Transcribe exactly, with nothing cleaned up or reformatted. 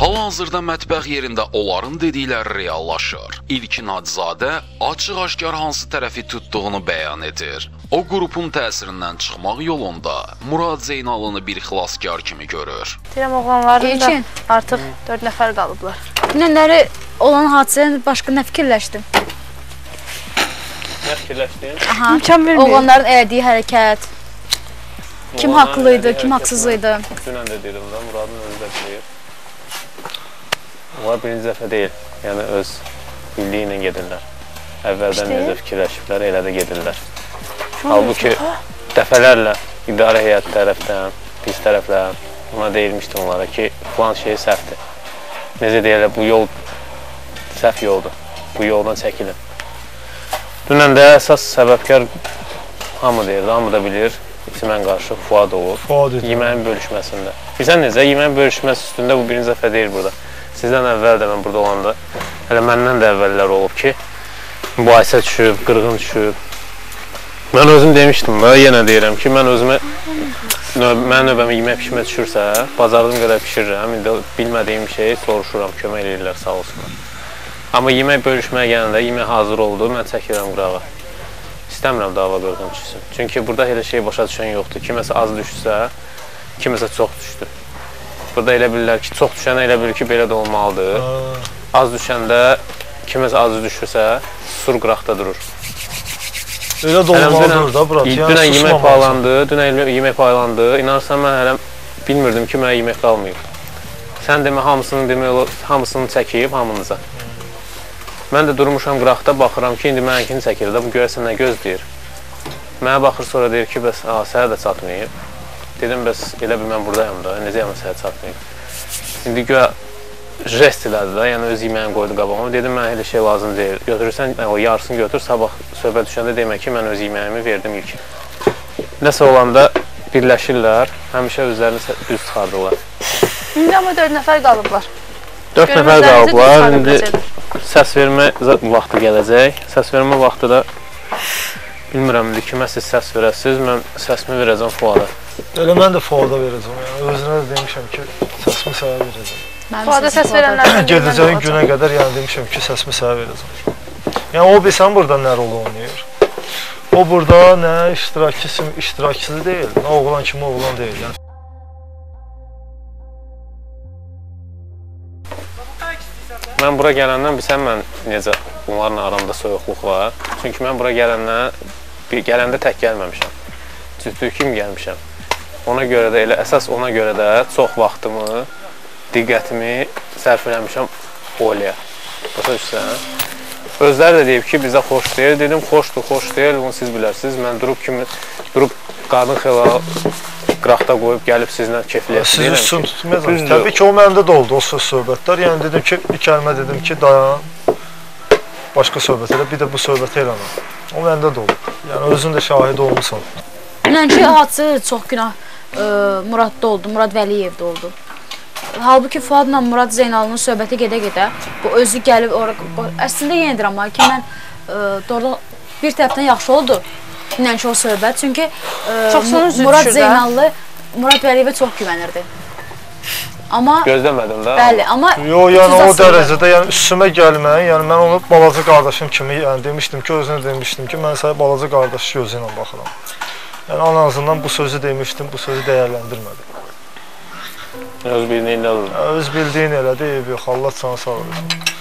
Hal-hazırda mətbəx yerində onların dedikləri reallaşır. İlkin Hacızadə açıq-aşkar hansı tərəfi tutduğunu bəyan edir. O qrupun təsirindən çıxmaq yolunda Murad Zeynalını bir xilaskar kimi görür. Deyirəm, oğlanların da artıq dörd nəfər qalıblar. Dünənləri olan hadisədən başqa nə fikirləşdim? Nə fikirləşdin? İmkan vermir. Oğlanların elədiyi hərəkət, kim haqlıydı, kim haqsız idi. Dünən də dedim da, Muradın özü də deyir. Onlar birinci dəfə deyil, yəni öz bildiyi ilə gedirlər. Əvvəldən necə fikirləşiblər, elə də gedirlər. Halbuki dəfələrlə idarə heyəti tərəfdən, pis tərəfdən ona deyilmişdi onlara ki, falan şey səhvdir. Necə deyirlər, bu yol səhv yoldur, bu yoldan çəkilin. Dünən də əsas səbəbkar hamı deyirdi, hamı da bilir, içimən qarşı Fuad olur, yeməyin bölüşməsində. Bilsən necə, yeməyin bölüşməsi üstündə bu birinci dəfə deyil burada. Sizdən əvvəl də mən burada olanda, hələ məndən də əvvəllər olub ki, mübahisə düşüb, qırğın düşüb. Mən özüm demişdim da, yenə deyirəm ki, mən özümə, mən növbəmə yemək pişmə düşürsə, bacardığım qədər pişirirəm, indi bilmədiyim şeyi soruşuram, kömək edirlər, sağ olsunlar. Amma yemək bölüşməyə gələndə, yemək hazır oldu, mən çəkirəm qırağa. İstəmirəm dava qırğın düşsün. Çünki burada elə şey başa düşən yoxdur. Kiməsə az düşsə, kiməsə çox düşdü. Burada elə bilirlər ki, çox düşən elə bilir ki, belə də olmalıdır. Az düşəndə, kiməsə az düşürsə, sur qıraqda durur. Elə də olmalıdır da, bırak. Dünən yemək paylandı, dünən yemək paylandı. İnanırsan, mən hələ bilmirdim ki, mənə yemək qalmayıb. Sən demə, hamısını çəkib, hamınıza. Mən də durmuşam qıraqda, baxıram ki, indi mənkini çəkir də, bu görəsən nə gözləyir. Mənə baxır, sonra deyir ki, bəs, sənə də çatmayıb. Dedim, bəs, elə bir mən buradayım da, necə yana səhət çatmayıb. İndi göyə jest elədi da, yəni öz yeməyini qoydu qabağıma. Dedim, mən elə şey lazım deyil. Götürürsən, yarısını götür, sabah söhbət düşəndə demək ki, mən öz yeməyimi verdim ilk. Nəsə olanda birləşirlər, həmişə özlərini üz çıxardırlar. İndi amma dörd nəfər qalıblar. Dörd nəfər qalıblar, indi səs vermə vaxtı gələcək. Səs vermə vaxtı da bilmirəm, indi kimə siz səs verəsiniz, mən səsimi verəcəm Fuada. Elə mən də Fuada verəcəm, yəni özünə də demişəm ki, səsimi sənə verəcəm. Fuada səs verənlərdən gedəcəyin günə qədər yəni demişəm ki, səsimi sənə verəcəm. Yəni o bilsən burada nə rol oynayır? O burada nə iştirakçısı deyil, nə oğlan kimi oğlan deyil. Mən bura gələndən bilsən mən necə onların aramda soyuqluq var. Çünki mən bura gələndə tək gəlməmişəm. Cütlük kimi gəlmişəm. Ona görə də elə əsas ona görə də çox vaxtımı, diqqətimi sərf eləmişəm Oliyə. Başa düşsən? Özləri də deyib ki, bizə xoş deyil. Dedim, xoşdur, xoş deyil, bunu siz bilərsiniz. Mən durub kimi, durub qadın xeyla qıraqda qoyub gəlib sizlə keyfliyyət deyiləm ki. Sizi üstün tutmayacaq. Təbii ki, o məndə də oldu o söz-söhbətlər. Yəni dedim ki, bir kəlmə dedim ki, dayan, başqa söhbət elə, bir də bu söhbəti eləmə. O məndə də oldu. Yəni özün də şahid olmuşsan. Dünənki hadisə çox günah Muradda oldu, Murad Vəliyevdə oldu. Halbuki Fuadla Murad Zeynalının söhbəti gedə-gedə, bu özü gəlib, əslində yenə deyirəm ki, mən doğrudan bir tərəfdən yaxşı oldu dünənki o söhbət. Çünki Murad Zeynallı Murad Vəliyevə çox güvənirdi. Gözləmədim də. Bəli, amma... Yox, yəni o dərəcədə, yəni üstümə gəlməyin, yəni mən onu balaca qardaşım kimi, yəni demişdim ki, özünə demişdim ki, mən sənə balaca qardaşı gözü ilə baxıram. Yəni en azından bu sözü demişdim, bu sözü dəyərləndirmədim. Öz bildiyin elədir. Öz bildiyin elədir, yox, Allah sana sağ olsun.